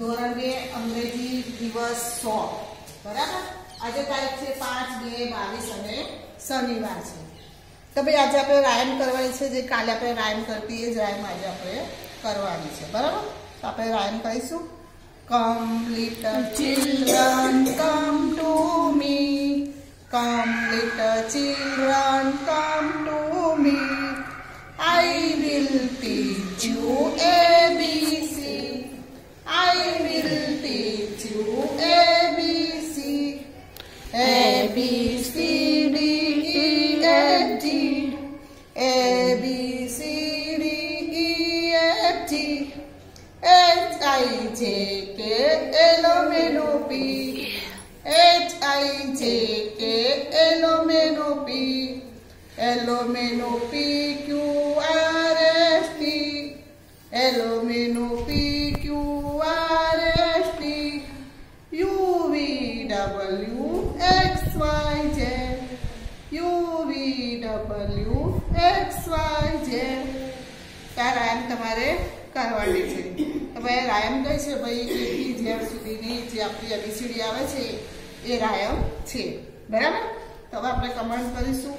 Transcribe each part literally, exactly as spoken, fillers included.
ધોરણ બે અંગ્રેજી દિવસ સો બરાબર। આજે તારીખ છે પાંચ બે બાવીસ અને શનિવાર છે। તો ભાઈ આજે આપણે રાયમ કરવાની છે, જે કાલે આપણે રાયમ કરતી એ જ રાયમ આજે આપણે કરવાની છે બરાબર। તો આપણે રાયમ કરીશું। Come little children come to me, come little children come to me, I will teach you A B C, I will teach you A B C, A B C D E F G, A B C D E F G, H I J K L M N O P, H I J K L M N O P, L M N O P Q R S T, L M N O P Q R S T, U V W X Y Z, U V W X Y Z। આ રાયમ તમારે કરવાની છે। તો ભાઈ રાયમ કઈ છે ભાઈ, એકથી ઝેડ સુધીની જે આપણી એબીસીડી આવે છે એ રાયમ છે બરાબર। તો હવે આપણે કમેન્ટ કરીશું।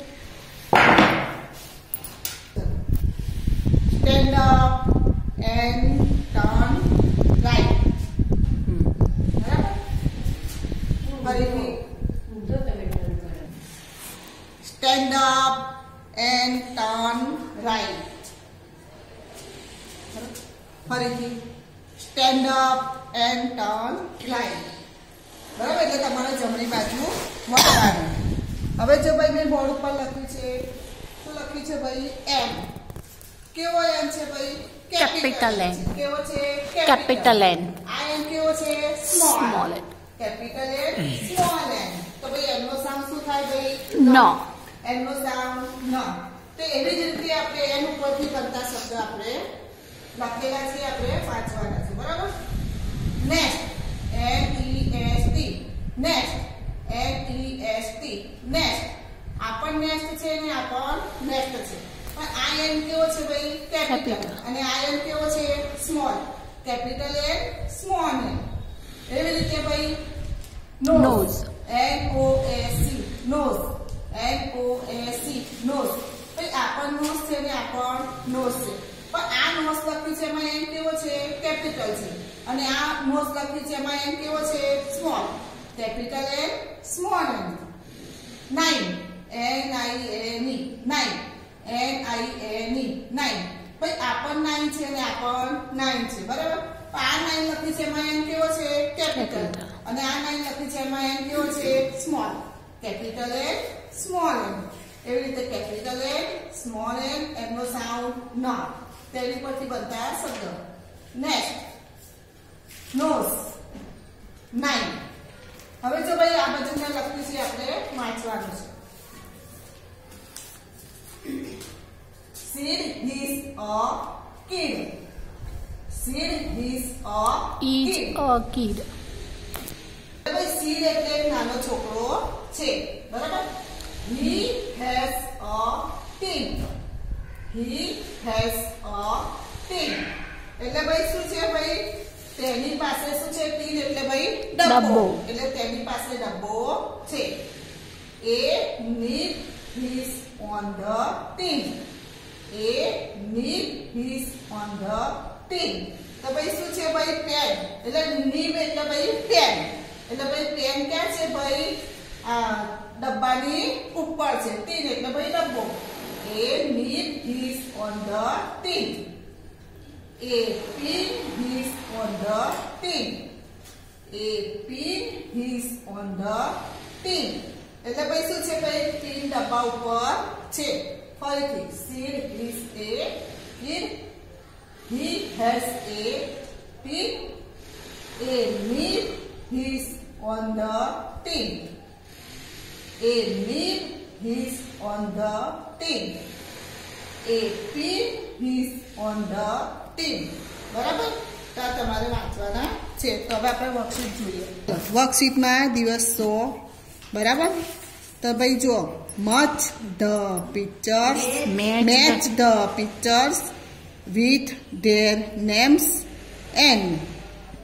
Stand up and turn right. ફરીથી stand up and turn right. ફરીથી stand up and turn right. બરાબર, એટલે તમારે જમણી બાજુ વળવાનું। હવે જો ભાઈ મેં બોર્ડ ઉપર લખ્યું છે, શું લખ્યું છે ભાઈ? એમ। કેવો એન છે ભાઈ? Capital N. કેવો છે? Capital N. આ એન કેવો છે? Small N. Capital N, small N. તો ભાઈ એન નો સાઉન્ડ શું થાય ભાઈ? ન। એન નો સાઉન્ડ ન। તો એવી જ રીતે આપણે એન ઉપરથી બનતા શબ્દ આપણે લખેલા છે, આપણે વાંચવાના છે બરાબર। Next, N E S T, next, N E S T, next. આ પણ નેક્સ્ટ છે ને આ પણ નેક્સ્ટ છે, પણ આ એન કેવો છે ભાઈ? કેપિટલ, અને આ એન કેવો છે? Small. Capital N, small N. એવી રીતે ભાઈ nose, N O S C, nose, N O S C, nose. ભાઈ આ પણ નોઝ છે ને આ પણ નોઝ છે, પણ આ નોઝ લખ્યું છે એમાં એન કેવો છે? કેપિટલ છે, અને આ નોઝ લખ્યું છે એમાં એન કેવો છે? Small. Capital N, small N. Nine, N I N E, nine, N I N E, nine. ભાઈ આ પણ નાઇન છે ને આ પણ નાઇન છે બરાબર। આ નાઇન લખી છે એમાં એન કેવો છે? કેપિટલ, અને આ નાઇન લખી છે એમાં એન કેવો છે? Small. Capital N, small N. એવી રીતે કેપિટલ એન, સ્મોલ એન, એમનો સાઉન્ડ ન। તેની પરથી બનતા શબ્દ। Next, nose, nine. હવે જો ભાઈ આ બધું લખ્યું છે આપણે વાંચવાનું છે। Sid is a kid. Sid is a Is kid. a kid. ભાઈ સીડ એટલે એક નાનો છોકરો છે બરાબર। He has a tin. He has a tin. એટલે ભાઈ શું છે ભાઈ? તેની પાસે શું છે? ટીન એટલે ભાઈ ડબ્બો, એટલે તેની પાસે ડબ્બો છે। A nib is on the tin. A nib is on the tin. તો ભાઈ શું છે ભાઈ? પેન, એટલે nib એટલે ભાઈ પેન, એટલે ભાઈ પેન ક્યાં છે ભાઈ? આ ડબ્બાની ઉપર છે। ટીન એટલે ભાઈ ડબ્બો। A nib is on the tin. A pin is on the tin. A pin is on the tin. એટલે ભાઈ શું છે ભાઈ? પિન ડબ્બા ઉપર છે। ફરીથી Sid is a kid. He has a pin. A nib is on the tin. A nib is on the tin. A pin is on the tin. બરાબર? તો તમારે વાંચવાના છે। તો હવે આપણે વર્કશીટ જોઈએ। વર્કશીટમાં દિવસ સો બરાબર। તો ભાઈ જો, match the pictures, match the pictures with their names and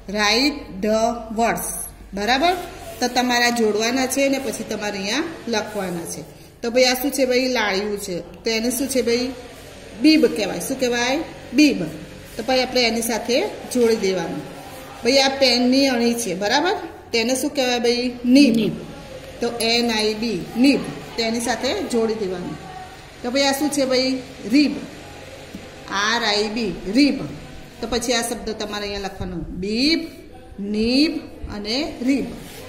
write the words. બરાબર, તો તમારા જોડવાના છે ને પછી તમારે અહીંયા લખવાના છે. તો ભાઈ આ શું છે ભાઈ? લાળિયું છે. તો એને શું છે ભાઈ? બીબ કહેવાય. શું કહેવાય? બીબ. તો ભાઈ આપણે એની સાથે જોડી દેવાનું. ભાઈ આ પેનની અણી છે. બરાબર, તેને શું કહેવાય ભાઈ? નીબ. તો એન આઈ બી, નીબ. તેની સાથે જોડી દેવાનું. તો ભાઈ આ શું છે ભાઈ? Rib. R I B, rib. તો પછી આ શબ્દ તમારે અહીંયા લખવાનો બીબ, નીબ અને rib.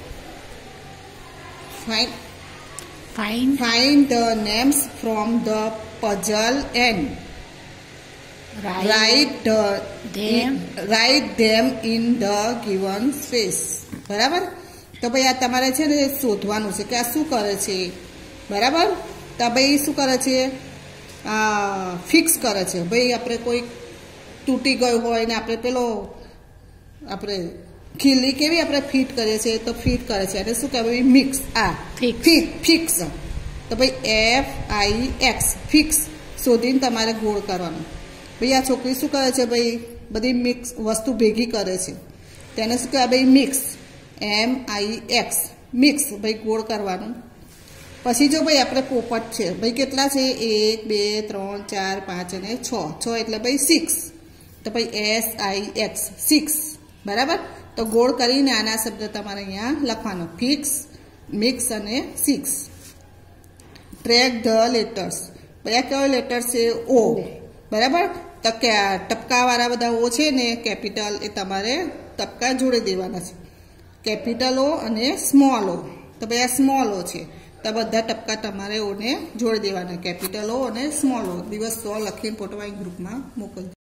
Fine Find Find the names from the puzzle and right, write the them. write them in the given space. બરાબર, તો ભાઈ આ તમારે છે ને શોધવાનું છે કે આ શું કરે છે. બરાબર, તો ભાઈ શું કરે છે? આ ફિક્સ કરે છે. ભાઈ આપણે કોઈ તૂટી ગયું હોય ને આપણે પેલો આપણે ખીલી કેવી આપણે ફિટ કરીએ છીએ તો ફિટ કરે છે. એટલે શું કહેવાય? મિક્સ. આ Fix. Fit fix. તો ભાઈ એફ આઈ એક્સ, ફિક્સ. શોધીને તમારે ગોળ કરવાનું. ભાઈ આ છોકરી શું કરે છે ભાઈ? બધી મિક્સ વસ્તુ ભેગી કરે છે. તેને શું કહેવાય ભાઈ? Mix. M I X, mix. ભાઈ ગોળ કરવાનું. પછી જો ભાઈ આપણે પોપટ છે. ભાઈ કેટલા છે? એક, બે, ત્રણ, ચાર, પાંચ અને છ. છ એટલે ભાઈ સિક્સ. તો ભાઈ એસ આઈ એક્સ, સિક્સ. બરાબર, તો ગોળ કરીને આના શબ્દ તમારે અહીંયા લખવાનો ફિક્સ, મિક્સ અને સિક્સ. Track the letters. ભાઈ આ કયો લેટર છે? ઓ. બરાબર, તો કે ટપકાવાળા બધા ઓ છે ને કેપિટલ, એ તમારે ટપકા જોડી દેવાના છે. કેપિટલ ઓ અને સ્મોલ ઓ. તો ભાઈ આ સ્મોલ ઓ છે, તો બધા ટપકા તમારે ઓને જોડી દેવાના. કેપિટલ ઓ અને સ્મોલ ઓ. દિવસ સો લખીને ફોટોવાળી ગ્રુપમાં મોકલજો.